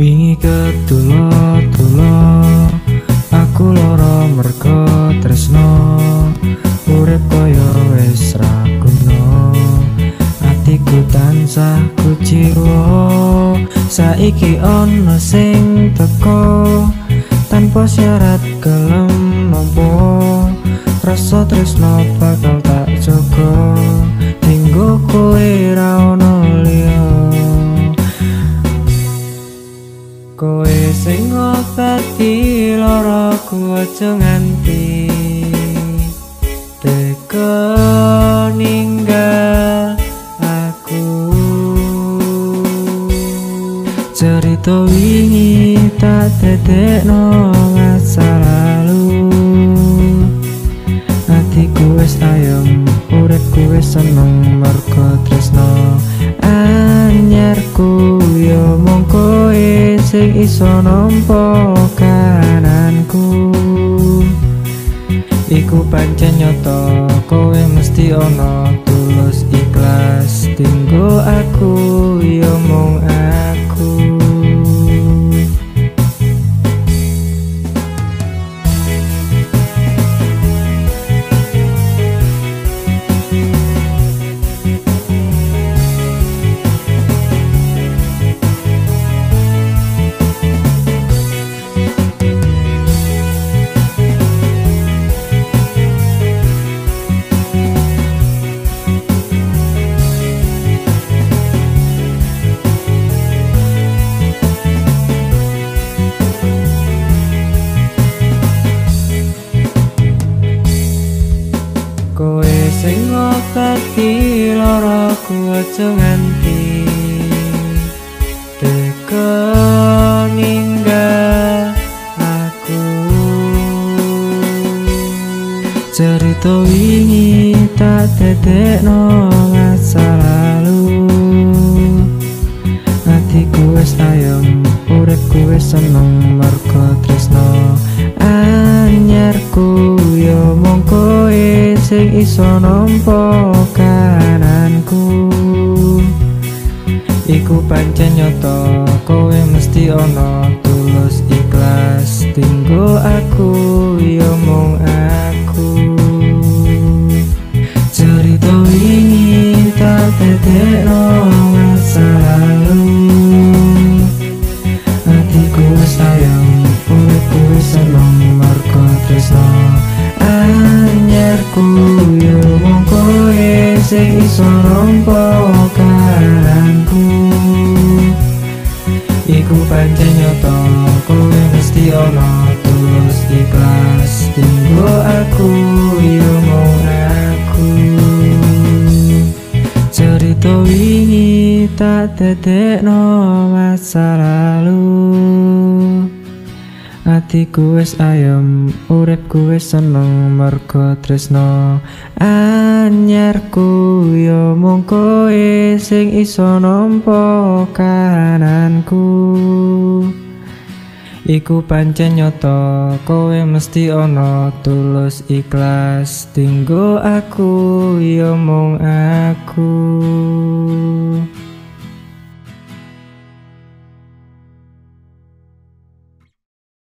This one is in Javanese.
Wingi ketulo-tulo aku lara merga tresno, urip kaya wis ra guna, atiku tansah kuciwa. Saiki ana sing teko tanpa syarat gelem nampa, rasa tresno bakal tak jaga dinggo kowe ra ono liya. Kowe sing ngobati laraku aja nganti teka ninggal aku. Cerita wingi tak dadekno masa lalu, hatiku wis ayem, uripku wis seneng merga tresno. Anyarku yo mung kowe sing iso nampa kananku, iku pancen nyata kowe mesti ana tulus ikhlas dinggo aku yo mung aku. Kowe sing ngobati laraku aja nganti teka ninggal aku. Cerita wingi tak dadekno masa lalu, hatiku wis ayem, uripku wis seneng merga tresno. Anyarku yo mung kowe sing iso nampa kananku, iku pancen nyata kowe mesti ana tulus ikhlas dinggo aku yo mung aku. Cerita wingi tak dadekno masa lalu, hatiku wis ayem, uripku wis seneng merga tresno. Anyarku yo mung kowe sing iso nampa kananku, iku pancen nyata kowe mesti ana tulus ikhlas dinggo aku yo mung aku. Cerita wingi tak dadekno masa lalu, hatiku wis ayem, uripku wis seneng merga tresno. Anyarku yo mung kowe sing iso nampa kananku, iku pancen nyata kowe mesti ana tulus ikhlas dinggo aku yo mung aku.